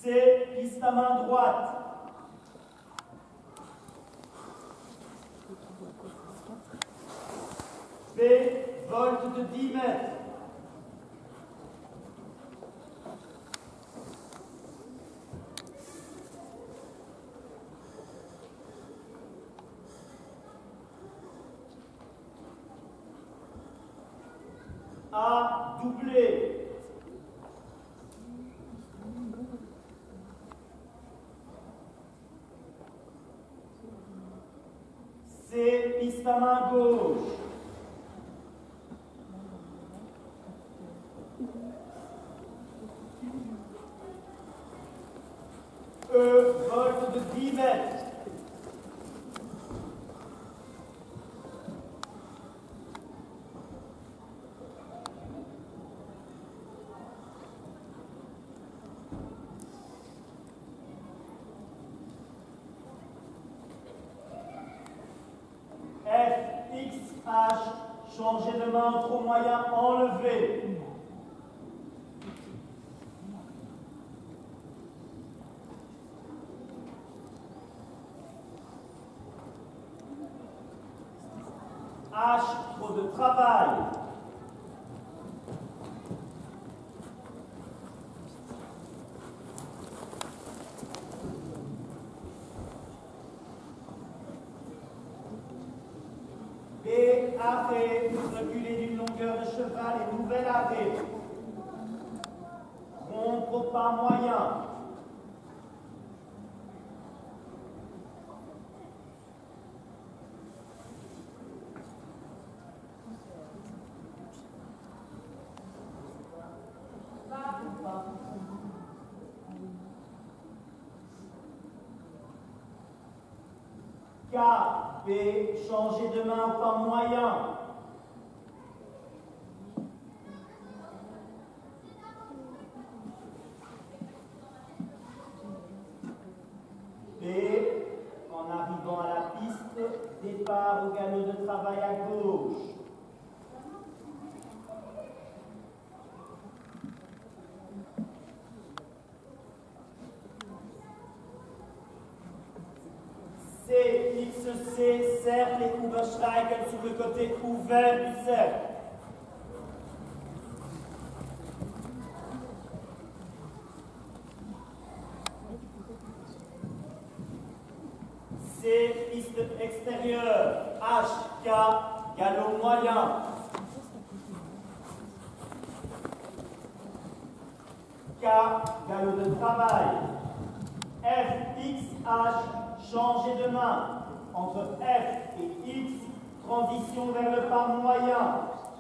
C, piste à main droite. B, volte de 10 mètres. A, doublé. C, piste à main gauche. E, volte de 10 mètres. F, X, H, changer de main entre au moyen, enlever. H, trop de travail. B, arrêt, reculer d'une longueur de cheval et nouvel arrêt. Rompre au pas moyen. K, B, changer de main au pas moyen. B, en arrivant à la piste, départ au galop de travail à gauche. C, XC, cercle et Übersteigen sur le côté ouvert du cercle. C, piste extérieure, H, K, galop moyen. K, galop de travail. F, X, H, changer de main. Entre F et X, transition vers le pas moyen.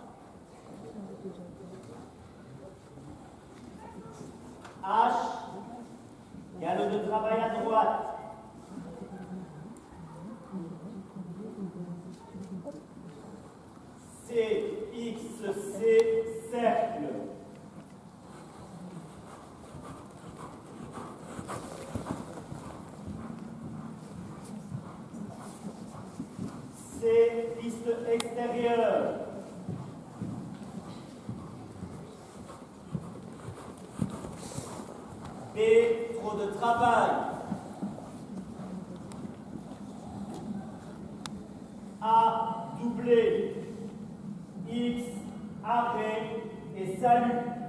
H, galop de travail à droite. C, X, C, cercle. C, piste extérieure. B, trop de travail. A, doublé. X, arrêt et salut.